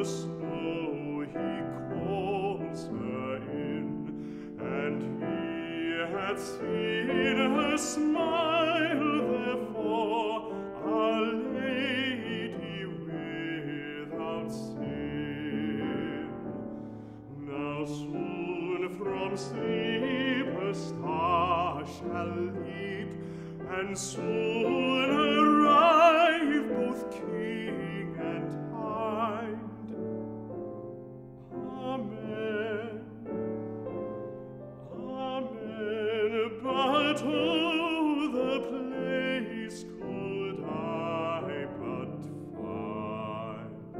snow he calls her in, and he hath seen her smile, therefore a lady without sin. Now soon from sleep a star shall leap, and soon arrive both king and hind. Amen, amen, but oh, the place could I but find.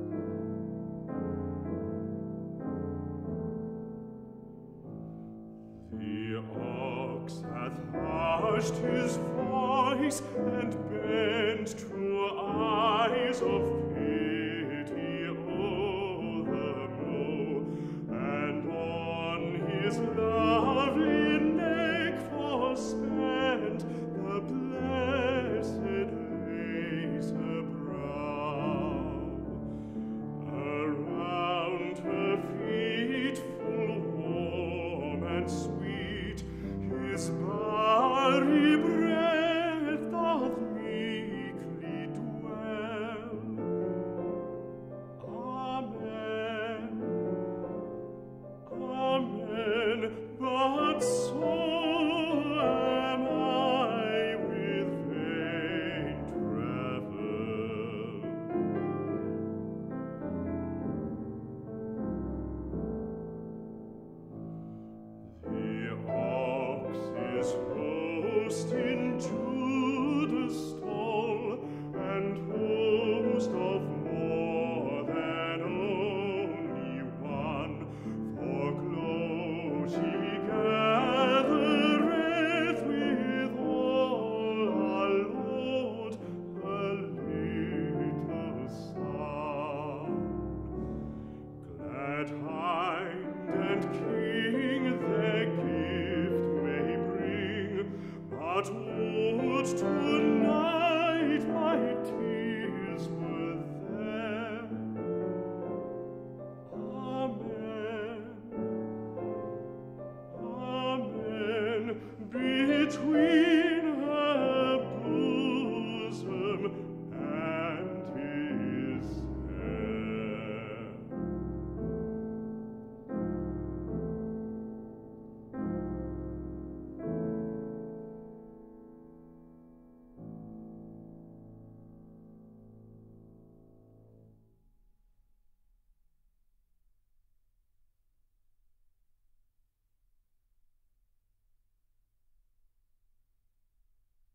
The ox hath hushed his voice and bent to eyes of pity o'er the mow, and on his lovely neck forspent the blessed lace her brow. Around her feet full warm and sweet his barry breath doth meekly dwell. Amen, amen, but